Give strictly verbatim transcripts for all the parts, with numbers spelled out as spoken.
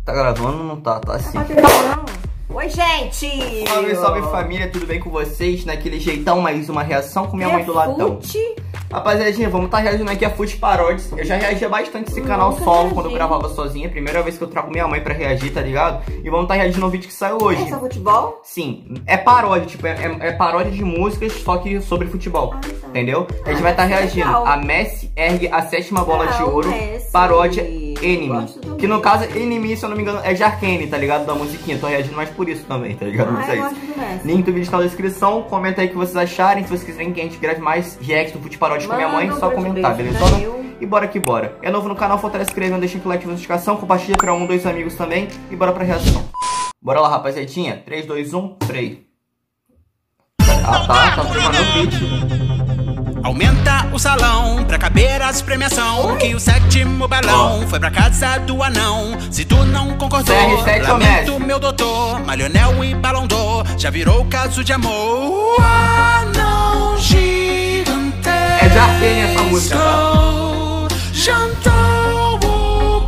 Tá gravando ou não tá? Tá sim. Oi, gente! Salve, salve família, tudo bem com vocês? Naquele jeitão, mais uma reação com minha mãe do latão. Rapaziadinha, vamos estar tá reagindo aqui a Fute Paródias. Eu já reagia bastante esse canal Nunca solo reagi. quando eu gravava sozinha. Primeira vez que eu trago minha mãe pra reagir, tá ligado? E vamos estar tá reagindo ao vídeo que saiu hoje. É só futebol? Sim, é paródia, tipo, é, é, é paródia de músicas, só que sobre futebol. Ah, tá. Entendeu? A gente ah, vai estar tá reagindo legal. A Messi ergue a sétima bola ah, de ouro, Messi. Paródia Enemy. Que no caso, Enemy, se eu não me engano, é de Arkane, tá ligado? Da musiquinha. Tô reagindo mais por isso também, tá ligado? Ah, não sei isso. Link do vídeo tá na descrição. Comenta aí o que vocês acharem. Se vocês quiserem que a gente grave mais react do Fute Paródia com minha mãe, só comentar, beleza? E bora que bora. É novo no canal, fortalece inscrevendo, deixa o like na notificação, compartilha pra um, dois amigos também. E bora pra reação. Bora lá, rapaziadinha. três, dois, um, play. Ah, tá. Tá filmando o vídeo. Aumenta o salão pra caber as premiação. Oi? Que o sétimo balão oh. foi pra casa do anão. Se tu não concordou, lamento, meu doutor. Malionel e Balão d'Or já virou caso de amor. O anão gigantesco é de Arkane essa música, tá? Jantou o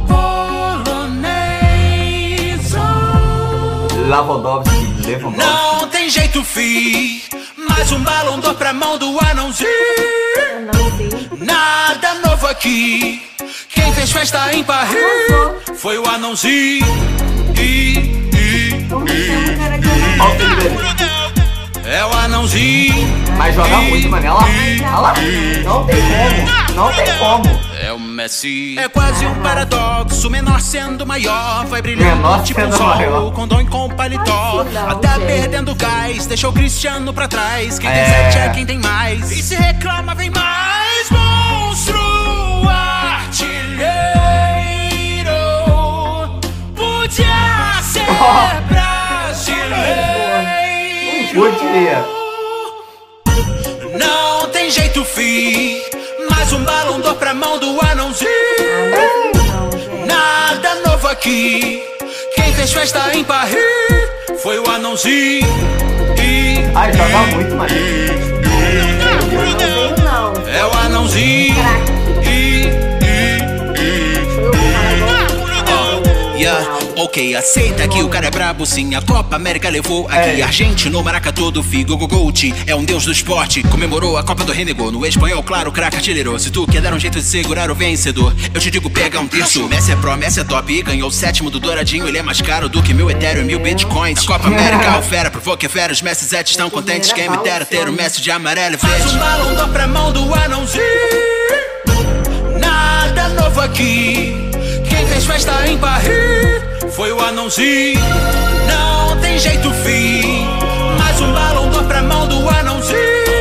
polonês. Lavodovski, Lewandowski. Não tem jeito, fi. Mais um Balão d'Or pra mão do anãozinho. Nada novo aqui. Quem fez festa em Paris foi o anãozinho. I, I, I, é o anãozinho. Mas joga muito, mano. Olha lá, olha lá. Não tem como, não tem como. É o Messi. É quase um paradoxo. Menor sendo maior. Vai brilhando tipo um sol. Com dom e com paletó. Até perdendo gás. Deixou o Cristiano pra trás. Quem tem sete é quem tem mais. E se reclama, vem mais. Monstro artilheiro. Podia ser brasileiro. Podia. Não tem jeito, fi. Mais um Balão d'Or pra mão do anãozinho. Nada novo aqui. Quem fez festa em Paris foi o anãozinho. I, Ai, joga muito, mano. É o anãozinho. I, I, I. Yeah. Ok, aceita que o cara é brabo sim. A Copa América levou aqui. Argentino, Maracatu do Figo, Gogolt é um deus do esporte. Comemorou a Copa do Rei, negou. No espanhol, claro, craque artilheiro. Se tu quer dar um jeito de segurar o vencedor, eu te digo, pega um terço. Messi é pro, Messi é top e ganhou o sétimo do Douradinho. Ele é mais caro do que mil Ethereum e mil Bitcoins. Na Copa América, o fera provou que é fera. Os Messi Zete estão contentes. Quem me dera ter o Messi de amarelo e verde. Faz um Balão d'Or pra mão do anãozinho. Nada novo aqui. Quem fez festa em Paris foi o anãozinho. Não tem jeito, fi. Mais um Balão d'Or pra mão do anãozinho.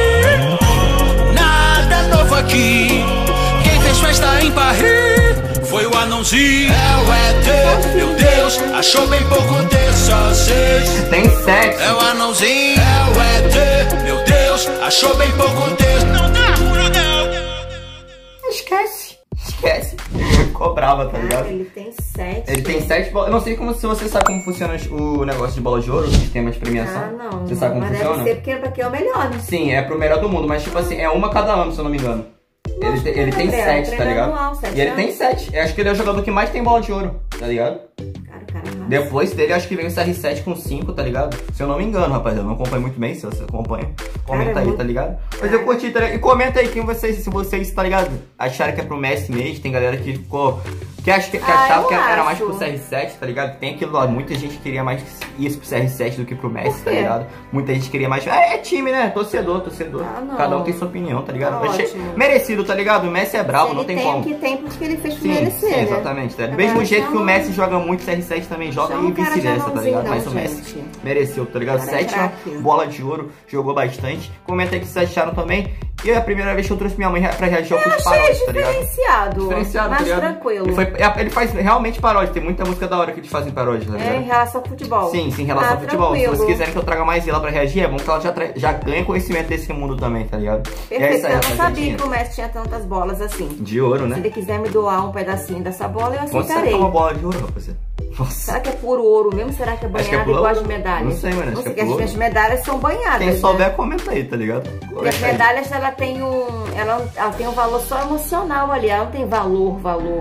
Nada novo aqui. Quem fez festa em Paris foi o anãozinho. É o E T, meu Deus, achou bem pouco ter só seis. Tem sete. É o anãozinho. É o E T, meu Deus, achou bem pouco ter. Não dá, não dá. Esquece. Esquece. Cobrava, tá ligado? Ah, ele tem sete. Ele tem sete bolas. Eu não sei como, se você sabe como funciona o negócio de bola de ouro, o sistema de premiação. Ah, não. Você sabe como mas funciona? Deve ser porque pra quem é o melhor, né? Sim, é pro melhor do mundo, mas tipo assim, é uma cada ano, se eu não me engano. Ele, te, ele tem sete, tá ligado? Anual, sete e ele anos. tem sete. Eu acho que ele é o jogador que mais tem bola de ouro, tá ligado? Depois dele, acho que vem o C R sete com cinco, tá ligado? Se eu não me engano, rapaziada. Eu não acompanho muito bem, se você acompanha. Comenta cara, aí, muito... tá ligado? Mas eu curti, tá ligado? E comenta aí quem vocês, se vocês, tá ligado? Acharam que é pro Messi mesmo. Tem galera que ficou... Que, ach... que ah, achava que acho. era mais pro C R sete, tá ligado? Tem aquilo lá. Muita gente queria mais isso pro C R sete do que pro Messi, tá ligado? Muita gente queria mais... É, é time, né? Torcedor, torcedor. Ah, Cada um tem sua opinião, tá ligado? Tá achei... Merecido, tá ligado? O Messi é bravo, não tem, tem como. Que tem porque ele fez sim, merecer, sim, né? exatamente. Tá? Do mesmo jeito que o Messi joga muito, o C R sete também joga e vice-versa, tá ligado? Mas o Messi mereceu, tá ligado? Sétima bola de ouro, jogou bastante. Comenta aí o que vocês acharam também. E é a primeira vez que eu trouxe minha mãe pra reagir ao Fute Paródias, tá ligado? Diferenciado. Diferenciado, mais tá ligado? tranquilo. Ele, foi, ele faz realmente paródia, tem muita música da hora que eles fazem paródia, tá ligado? É, em relação ao futebol. Sim, sim, em relação ah, ao futebol. tranquilo. Se vocês quiserem que eu traga mais ela pra reagir, é bom que ela já, já ganha conhecimento desse mundo também, tá ligado? Perfeito, é isso aí, eu não sabia que o Messi tinha tantas bolas assim. De ouro, né? Se ele quiser me doar um pedacinho dessa bola, eu aceitarei. Quanto será que é uma bola de ouro, rapaziada? Nossa. Será que é puro ouro mesmo? Será que é banhado que é igual as medalhas? Não sei, mano. Não sei, que é as medalhas são banhadas. Quem souber, né? comenta aí, tá ligado? Porque as medalhas, ela tem um... Ela, ela tem um valor só emocional ali. Ela não tem valor, valor.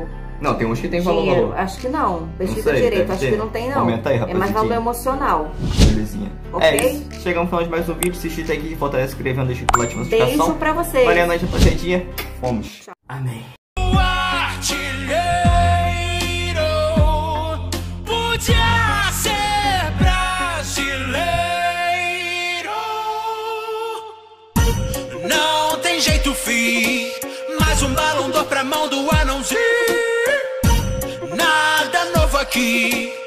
Não, tem uns que tem valor. Dinheiro. valor. Acho que não. Pesquisa não sei, direito, acho ter. que não tem não. Comenta aí, é mais valor emocional. Belezinha. Ok? É isso. Chegamos no final de mais um vídeo. Se inscreve aqui, fortalece escrevendo, deixa o like na notificação. Beijo pra vocês. Valeu, noite, rapaziadinha. Fomos. Tchau. Amém. O artilheiro podia ser brasileiro. Não tem jeito, fi. Mais um balão d'or pra mão do anãozinho. Nada novo aqui.